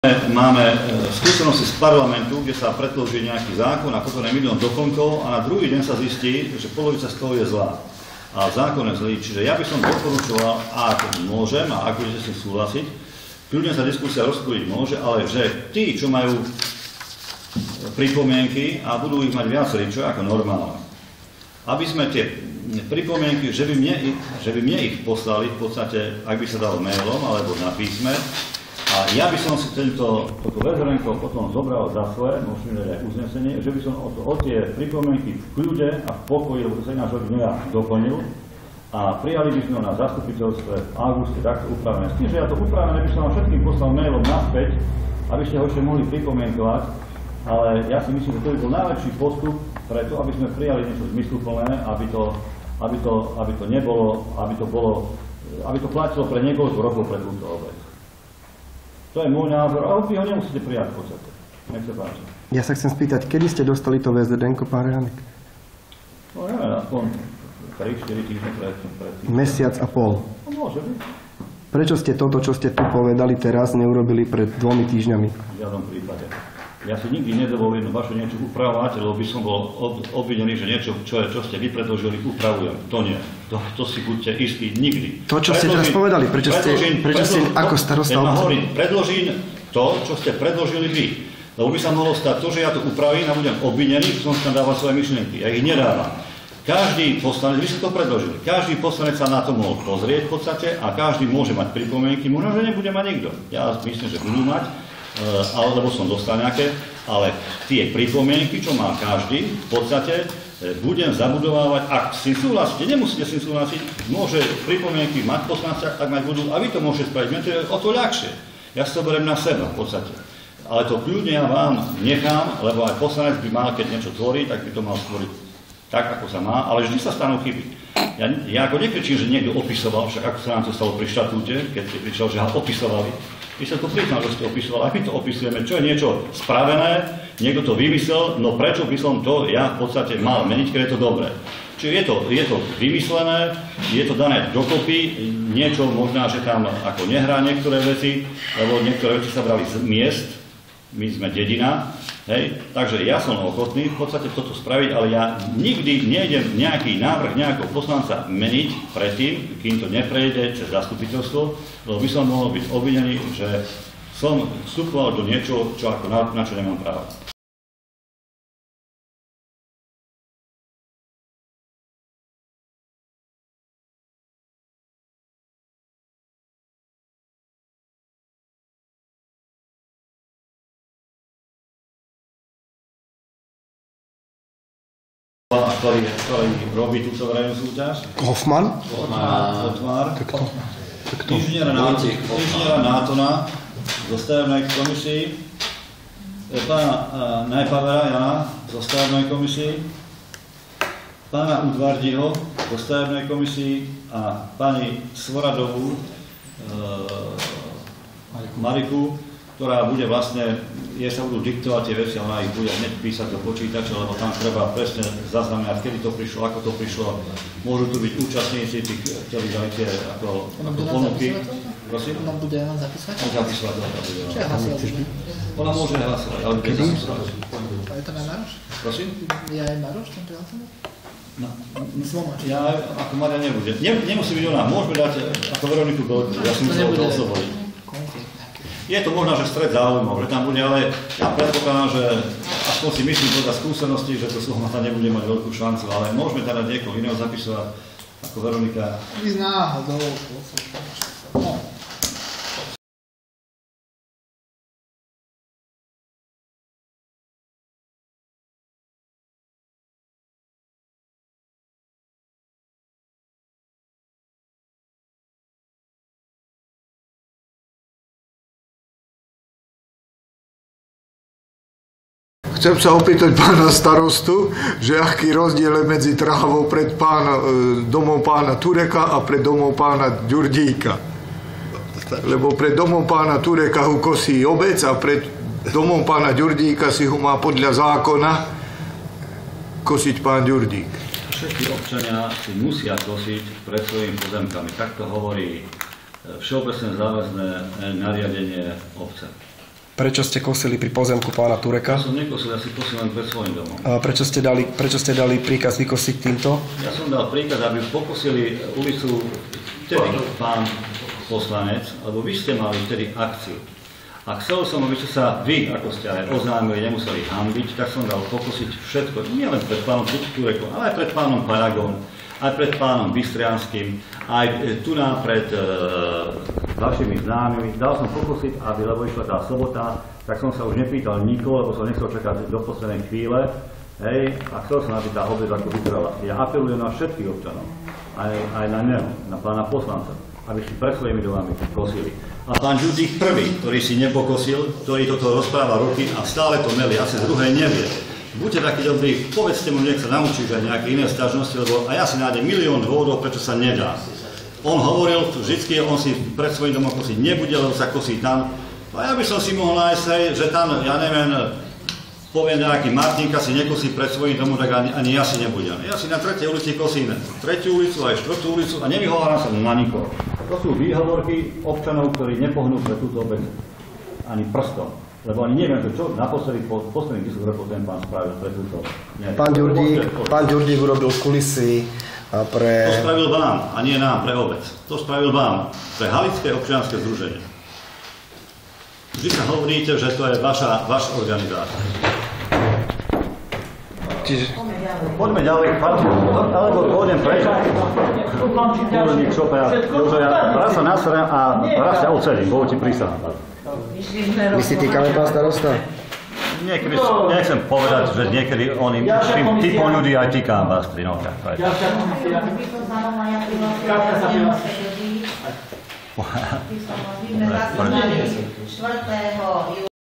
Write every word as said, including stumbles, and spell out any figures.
Máme skúsenosti z parlamentu, kde sa predloží nejaký zákon a potom je milión doplnkov a na druhý deň sa zistí, že polovica z toho je zlá. A zákon je zlý. Čiže ja by som doporučoval, ak môžem a ak budete si súhlasiť, kľudne sa diskusia rozpúdiť môže, ale že tí, čo majú pripomienky a budú ich mať viacerí, čo je ako normálne, aby sme tie pripomienky, že by mne, že by mne ich poslali v podstate, ak by sa dalo mailom alebo na písme, a ja by som si tento, toto väzrenko potom zobral za svoje, možno aj uznesenie, že by som o, o tie pripomienky v kľude a v pokoji, lebo to sa ináč od dňa doplnil, a prijali by sme ho na zastupiteľstve v auguste takto upravené. S tým, že ja to upravené by som vám všetkým poslal mailom naspäť, aby ste ho ešte mohli pripomienkovať, ale ja si myslím, že to by bol najlepší postup preto, aby sme prijali niečo zmysluplné, aby to, aby to, aby to nebolo, aby to bolo, aby to platilo pre niekoľko rokov pre túto obec. To je môj názor, ale vy ho nemusíte prijať v podstate. Nech sa páči. Ja sa chcem spýtať, kedy ste dostali to vé zet denko, pán Rehánek? No neviem, aspoň tri štyri týždne predtým. Mesiac a pol. No môže byť. Prečo ste toto, čo ste tu povedali teraz, neurobili pred dvomi týždňami? V žiadnom prípade. Ja si nikdy nedovolím vaše niečo upravovať, lebo by som bol obvinený, že niečo, čo, je, čo ste vy predložili, upravujem. To nie. To, to si buďte istí nikdy. To, čo ste teraz povedali, prečo ste, prečo ste ako starosta obce? Predložím to, čo ste predložili vy. Lebo by sa mohlo stať to, že ja to upravím a budem obvinený, že som tam dával svoje myšlienky. Ja ich nedávam. Každý poslanec, vy ste to predložili, každý poslanec sa na to mohol pozrieť v podstate a každý môže mať pripomienky, možno, že nebude mať nikto. Ja myslím, že budú mať, alebo som dostal nejaké, ale tie pripomienky, čo má každý, v podstate budem zabudovávať, ak si súhlasíte, nemusíte si súhlasiť, môže pripomienky mať poslanca, ak mať budú, a vy to môžete spraviť, mne to je o to ľahšie. Ja si to beriem na seba v podstate. Ale to kľudne ja vám nechám, lebo aj poslanec by mal, keď niečo tvorí, tak by to mal stvoriť tak, ako sa má, ale vždy sa stanú chyby. Ja, ja ako nekričím, že niekto opisoval, však ako sa nám to stalo pri štatúte, keď ste prišli, že ho opisovali. Vy sa to priznal, že ste opisovali, a my to opisujeme, čo je niečo spravené, niekto to vymyslel, no prečo by som to ja v podstate mal meniť, keď je to dobré. Čiže je to, je to vymyslené, je to dané dokopy, niečo možná, že tam ako nehrá niektoré veci, lebo niektoré veci sa brali z miest, my sme dedina, hej, takže ja som ochotný v podstate toto spraviť, ale ja nikdy nejdem nejaký návrh nejakého poslanca meniť predtým, kým to neprejde cez zastupiteľstvo, lebo by som mohol byť obvinený, že som vstupoval do niečoho, čo ako na, na čo nemám právo. Ktorý, ktorý robí túto verejnú súťaž? Hoffman? Hoffman. Inžiniera Nátona zo stavebnej komisii, pána Najpavera Jana zo stavebnej komisii, pána Udvardiho zo stavebnej komisii a pani Svoradovú e, Mariku, ktorá bude vlastne, je sa budú diktovať tie veci, ona ich bude hneď písať do počítača, lebo tam treba presne zaznamenať, kedy to prišlo, ako to prišlo. Môžu tu byť účastníci tých, ktorí dali tie ako, ako ponuky. Prosím? Ona bude len zapisovať? Zapisovať, ona bude. Čo je hlasovať? Ona môže hlasovať, ale bude zapisovať. Je to aj Maroš? Prosím? Je aj Maroš tam hlasovať? No, ja ako Maria nebude. Nemusí byť ona, môžeme dať ako Veroniku Golku, ja si musel to oslobodiť. Je to možno, že stred záujmov, že tam bude, ale ja predpokladám, že aspoň si myslím podľa skúsenosti, že to Slovata nebude mať veľkú šancu, ale môžeme teda niekoho iného zapisovať ako Veronika. Ísť náhodou. No. Chcem sa opýtať pána starostu, že aký rozdiel je medzi trávou pred pána, domom pána Tureka a pred domom pána Ďurdíka. Lebo pred domom pána Tureka ho kosí obec a pred domom pána Ďurdíka si ho má podľa zákona kosiť pán Ďurdík. Všetky občania si musia kosiť pred svojimi pozemkami. Tak to hovorí všeobecné záväzné nariadenie obce. Prečo ste kosili pri pozemku pána Tureka? Ja som nekosil, ja si kosil len pred svojím domom. A prečo ste dali, prečo ste dali príkaz vykosiť týmto? Ja som dal príkaz, aby pokosili ulicu vtedy pán poslanec, lebo vy ste mali vtedy akciu. A chcel som, aby ste sa vy, ako ste aj oznámili, nemuseli hanbiť, tak som dal pokosiť všetko, nie len pred pánom Turekom, ale aj pred pánom Paragom, aj pred pánom Bystrianským, aj tu nám pred e, vašimi známymi. Dal som pokosiť, aby, lebo išla tá sobota, tak som sa už nepýtal nikoho, lebo som nechcel čakať do poslednej chvíle. Hej, a chcel som, aby tá obec ako vyzerala. Ja apelujem na všetkých občanov, aj, aj na neho, na pána poslanca, aby si pred svojimi domami kosili. A pán Ďurdík prvý, ktorý si nepokosil, ktorý toto rozpráva roky a stále to melí, asi z druhej nevie. Buďte takí dobrí, povedzte mu, nech sa naučí aj nejaké iné sťažnosti, lebo a ja si nájdem milión dôvodov, prečo sa nedá. On hovoril vždycky, on si pred svojím domom kosiť nebude, lebo sa kosí tam. A ja by som si mohol nájsť, hej, že tam, ja neviem, poviem nejaký Martinka si nekosí pred svojím domom, tak ani, ani ja si nebudem. Ja si na tretej ulici kosím tretiu ulicu, aj štvrtú ulicu a nevyhováram sa na nikoho. To sú výhovorky občanov, ktorí nepohnú pre túto obec ani prstom. Lebo ani neviem, čo naposledy po posledných desať rokov ten pán spravil pre túto. Nie. Pán Ďurdík, pán Ďurdík urobil kulisy pre... To spravil vám, a nie nám, pre obec. To spravil vám, pre Halické občianske združenie. Vždy sa hovoríte, že to je vaša, vaša organizácia. Čiže... Poďme ďalej, alebo pôjdem preč. Kúrnik, šopa, ja raz sa nasrem a raz sa ocelím, bolo ti prísahám. Myslíte, týkame pán starosta? Niekedy, nechcem povedať, že niekedy oni, tým typom ľudí aj týkám vás tri, no tak. My sme zaslúžili štvrtého